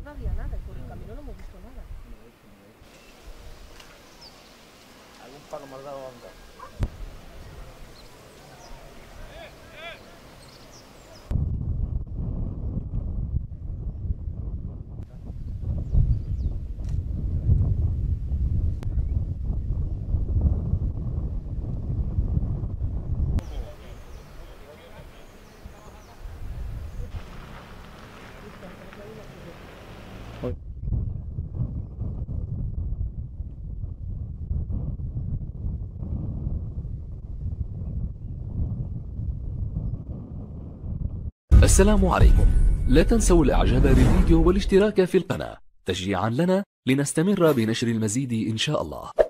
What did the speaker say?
había nada y por el camino no hemos visto nada. Algún palo me has dado anda. السلام عليكم. لا تنسوا الاعجاب بالفيديو والاشتراك في القناة تشجيعا لنا لنستمر بنشر المزيد إن شاء الله.